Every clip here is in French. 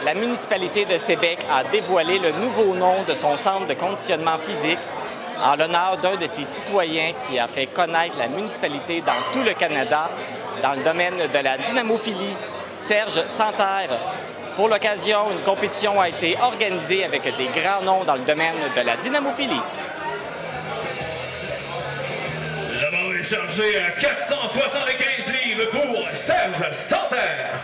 la municipalité de Sébec a dévoilé le nouveau nom de son centre de conditionnement physique en l'honneur d'un de ses citoyens qui a fait connaître la municipalité dans tout le Canada dans le domaine de la dynamophilie, Serge Santerre. Pour l'occasion, une compétition a été organisée avec des grands noms dans le domaine de la dynamophilie. La barre est chargée à 475 livres pour Serge Santerre.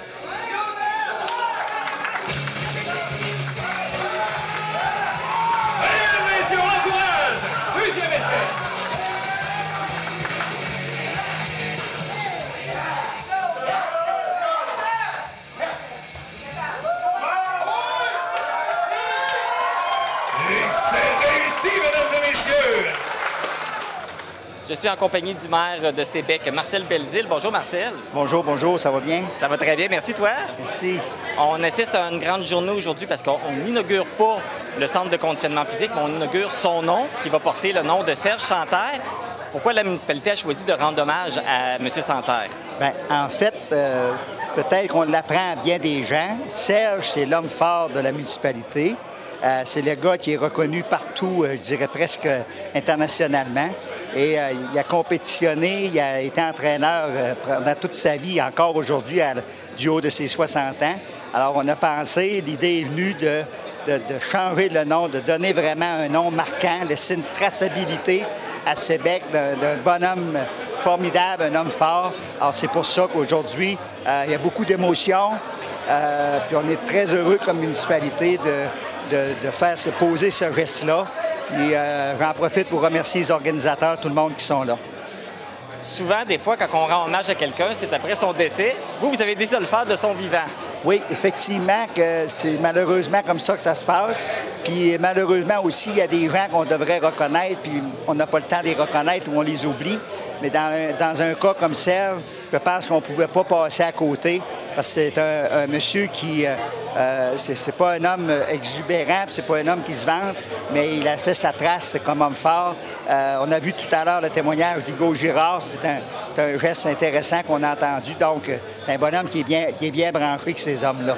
Je suis en compagnie du maire de Sébec, Marcel Belzile. Bonjour, Marcel. Bonjour, bonjour, ça va bien? Ça va très bien, merci toi. Merci. On assiste à une grande journée aujourd'hui parce qu'on n'inaugure pas le centre de conditionnement physique, mais on inaugure son nom qui va porter le nom de Serge Santerre. Pourquoi la municipalité a choisi de rendre hommage à M. Santerre? Bien, en fait, peut-être qu'on l'apprend à bien des gens. Serge, c'est l'homme fort de la municipalité. C'est le gars qui est reconnu partout, je dirais presque internationalement. Et il a compétitionné, il a été entraîneur pendant toute sa vie, encore aujourd'hui, du haut de ses 60 ans. Alors, on a pensé, l'idée est venue de changer le nom, de donner vraiment un nom marquant, laisser une traçabilité à Sébec d'un bonhomme formidable, un homme fort. Alors, c'est pour ça qu'aujourd'hui, il y a beaucoup d'émotions. Puis on est très heureux comme municipalité de faire se poser ce geste-là. Et j'en profite pour remercier les organisateurs, tout le monde qui sont là. Souvent, des fois, quand on rend hommage à quelqu'un, c'est après son décès. Vous avez décidé de le faire de son vivant. Oui, effectivement, que c'est malheureusement comme ça que ça se passe. Puis malheureusement aussi, il y a des gens qu'on devrait reconnaître, puis on n'a pas le temps de les reconnaître ou on les oublie. Mais dans un cas comme Serge, je pense qu'on ne pouvait pas passer à côté parce que c'est un monsieur qui... c'est pas un homme exubérant, c'est pas un homme qui se vante, mais il a fait sa trace comme homme fort. On a vu tout à l'heure le témoignage d'Hugo Girard. C'est un geste intéressant qu'on a entendu. Donc, c'est un bonhomme qui est bien branché avec ces hommes-là.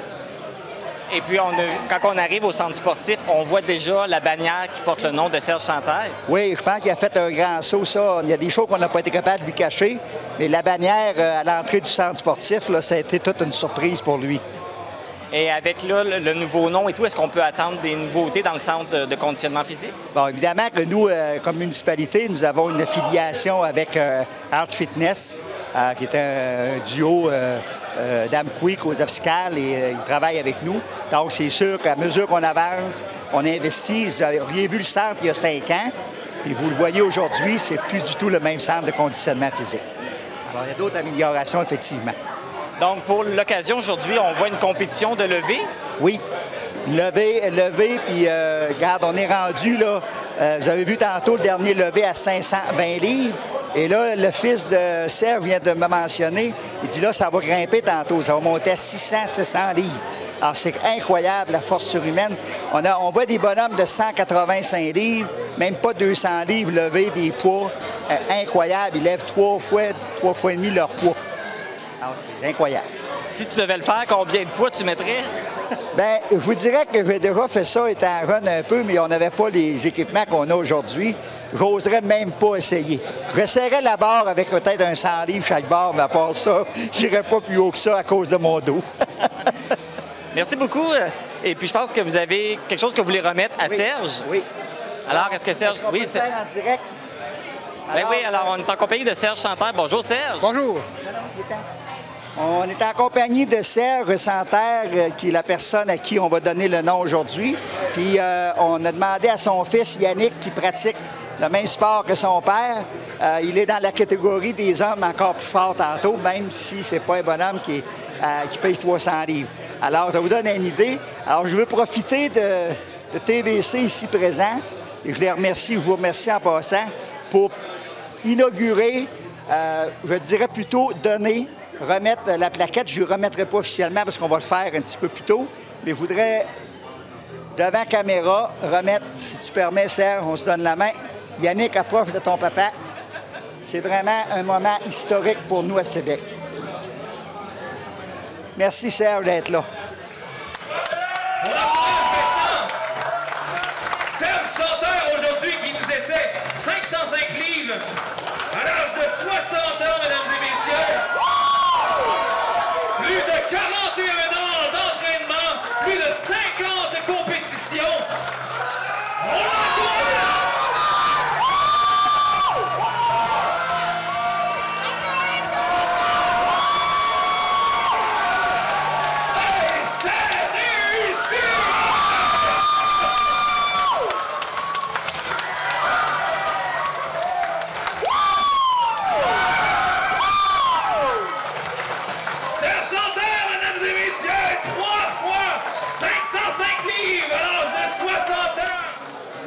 Et puis, quand on arrive au centre sportif, on voit déjà la bannière qui porte le nom de Serge Santerre. Oui, je pense qu'il a fait un grand saut, ça. Il y a des choses qu'on n'a pas été capable de lui cacher, mais la bannière à l'entrée du centre sportif, là, ça a été toute une surprise pour lui. Et avec là, le nouveau nom et tout, est-ce qu'on peut attendre des nouveautés dans le centre de conditionnement physique? Bon, évidemment que nous, comme municipalité, nous avons une affiliation avec Art Fitness, qui est un duo d'Amqui aux Abscal et ils travaillent avec nous. Donc, c'est sûr qu'à mesure qu'on avance, on investit. Vous auriez vu le centre il y a 5 ans, et vous le voyez aujourd'hui, c'est plus du tout le même centre de conditionnement physique. Alors, il y a d'autres améliorations, effectivement. Donc, pour l'occasion aujourd'hui, on voit une compétition de levée? Oui. Lever, puis regarde, on est rendu, là, vous avez vu tantôt le dernier levé à 520 livres. Et là, le fils de Serge vient de me mentionner, il dit là, ça va grimper tantôt, ça va monter à 700 livres. Alors, c'est incroyable, la force surhumaine. On voit des bonhommes de 185 livres, même pas 200 livres lever des poids incroyables. Ils lèvent 3 fois et demi leur poids. Alors, c'est incroyable. Si tu devais le faire, combien de poids tu mettrais? Bien, je vous dirais que j'ai déjà fait ça étant jeune un peu, mais on n'avait pas les équipements qu'on a aujourd'hui. J'oserais même pas essayer. J'essaierais la barre avec peut-être un 100 livres chaque barre, mais à part ça, je n'irais pas plus haut que ça à cause de mon dos. Merci beaucoup. Et puis, je pense que vous avez quelque chose que vous voulez remettre à Serge. Oui. Alors, est-ce que Serge... Oui, c'est en direct. Alors, on est en compagnie de Serge Santerre. Bonjour, Serge. Bonjour. On est en compagnie de Serge Santerre, qui est la personne à qui on va donner le nom aujourd'hui. Puis on a demandé à son fils Yannick, qui pratique le même sport que son père. Il est dans la catégorie des hommes encore plus forts tantôt, même si c'est pas un bonhomme qui pèse 300 livres. Alors, ça vous donne une idée. Alors, je veux profiter de TVC ici présent, et je vous remercie en passant, pour inaugurer, je dirais plutôt donner, remettre la plaquette. Je ne lui remettrai pas officiellement parce qu'on va le faire un petit peu plus tôt, mais je voudrais, devant caméra, remettre, si tu permets, Serge, on se donne la main. Yannick, approche de ton papa. C'est vraiment un moment historique pour nous à Sébec. Merci, Serge, d'être là.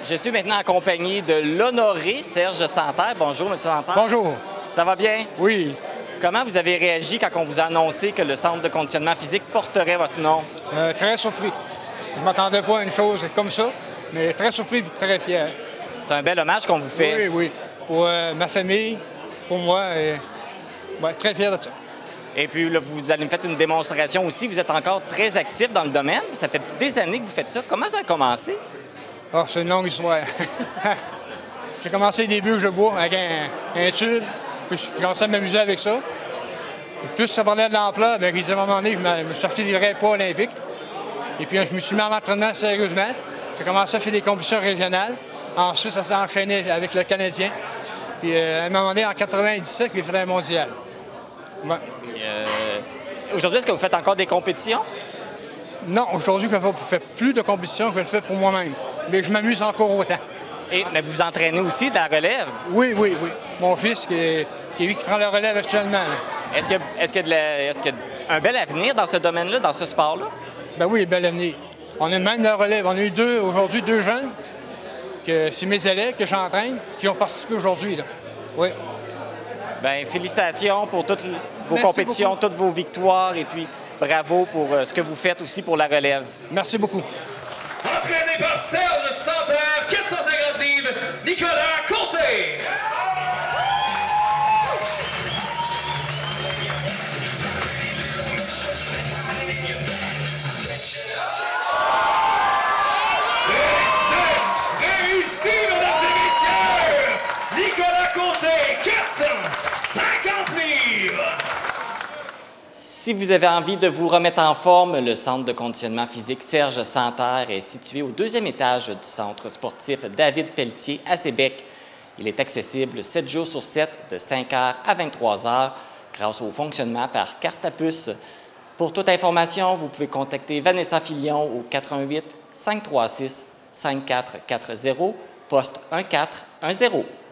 Je suis maintenant accompagné de l'honoré Serge Santerre. Bonjour, M. Santerre. Bonjour. Ça va bien? Oui. Comment vous avez réagi quand on vous a annoncé que le Centre de conditionnement physique porterait votre nom? Très surpris. Je ne m'attendais pas à une chose comme ça, mais très surpris et très fier. C'est un bel hommage qu'on vous fait. Oui, oui. Pour ma famille, pour moi, et très fier de ça. Et puis, là, vous allez me faire une démonstration aussi. Vous êtes encore très actif dans le domaine. Ça fait des années que vous faites ça. Comment ça a commencé? Oh, c'est une longue histoire. J'ai commencé au début, je bois avec un tube, puis j'ai commencé à m'amuser avec ça. Et plus ça parlait de l'ampleur, bien, à un moment donné, je me suis sorti des vrais poids olympiques. Et puis, je me suis mis en entraînement sérieusement. J'ai commencé à faire des compétitions régionales. Ensuite, ça s'est enchaîné avec le Canadien. Puis, à un moment donné, en 97, j'ai fait un mondial. Ouais. Aujourd'hui, est-ce que vous faites encore des compétitions? Non, aujourd'hui, je ne fais plus de compétitions que je le fais pour moi-même. Mais je m'amuse encore autant. Mais vous vous entraînez aussi de la relève? Oui, oui, oui. Mon fils, qui prend la relève actuellement. Est-ce qu'il y a un bel avenir dans ce domaine-là, dans ce sport-là? Ben oui, bel avenir. On a même la relève. On a eu aujourd'hui deux jeunes, que c'est mes élèves que j'entraîne, qui ont participé aujourd'hui. Oui. Bien, félicitations pour toutes vos Merci compétitions, beaucoup. toutes vos victoires, et puis bravo pour ce que vous faites aussi pour la relève. Merci beaucoup. Entraîné par Serge Santerre, 450 livres, Nicolas Côté. Réussi, mesdames et messieurs! Nicolas Côté, 450 livres! Si vous avez envie de vous remettre en forme, le Centre de conditionnement physique Serge Santerre est situé au deuxième étage du Centre sportif David Pelletier à Sébec. Il est accessible 7 jours sur 7, de 5h à 23h, grâce au fonctionnement par carte à puce. Pour toute information, vous pouvez contacter Vanessa Filion au 88 536 5440, poste 1410.